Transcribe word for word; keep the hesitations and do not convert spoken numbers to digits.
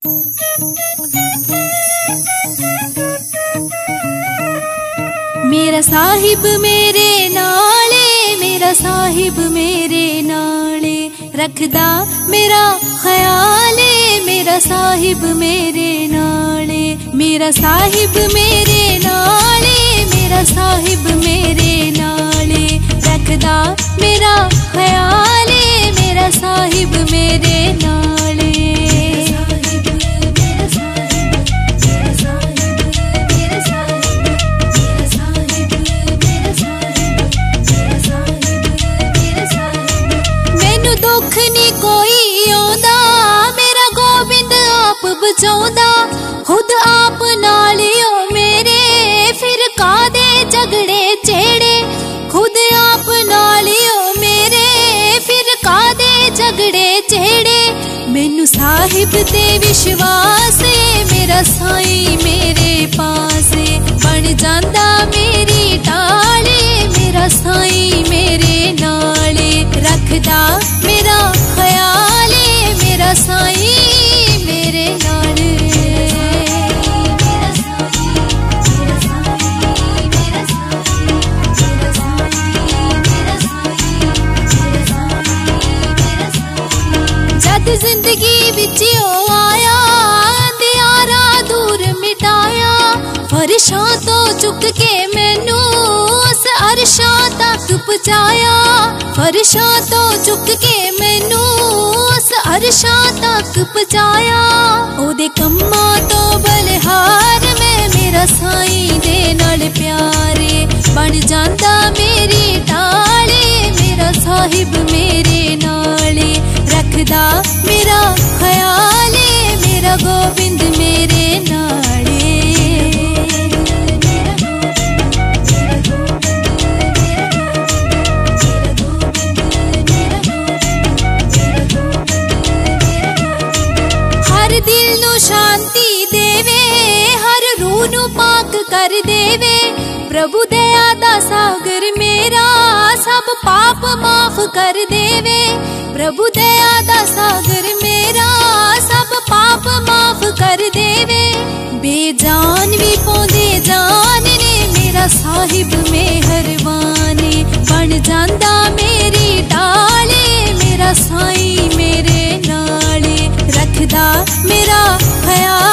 मेरा साहिब मेरे नाले, मेरा साहिब मेरे नाले, रखदा मेरा ख्याले, मेरा साहिब मेरे नाले। मेरा साहिब मेरे नाले, मेरा साहिब मेरे नाले, रखदा मेरा ख्याले, मेरा साहिब मेरे नाले। दुख नी कोई आंदा, मेरा गोबिंद आप बचाउंदा, खुद आप नाल ओ मेरे, फिर कादे झगड़े चेड़े। खुद आप नाल ओ मेरे, फिर कादे झगड़े चेड़े। मैनू साहिब ते विश्वास है, मेरा साईं मेरे पास बन जांदा मेरी टाले, मेरा साईं मेरे नाले, रखदा मेरा ख्याले, मेरा साईं मेरे नाल। जद जिंदगी विच ओ आया, अंधियारा दूर मिटाया, फर्शां तो चुक के मैनू उस अरशां तक पहुंचाया। फर्शां तो चुक के मैनू उस अरशां तक पहुंचाया। ओदे कम्मां तो बलिहार मैं, मेरा साईं दे नाल प्यारे, बन जांदा मेरी टाले, मेरा साहिब मेरे नाले, रखदा मेरा ख्याले, मेरा गोबिंद मेरे नाले। दिल नू शांति देवे, हर रूह नू पाक कर देवे, प्रभु दया दा सागर मेरा, सब पाप माफ कर देवे। प्रभु दया दा सागर मेरा, सब पाप माफ कर देवे। बेजान भी पौंदे जान ने, मेरा साहिब मेहरबान बन जांदा मेरी टाले, मेरा साईं मेरे नाले, रखदा मेरा ख्याल।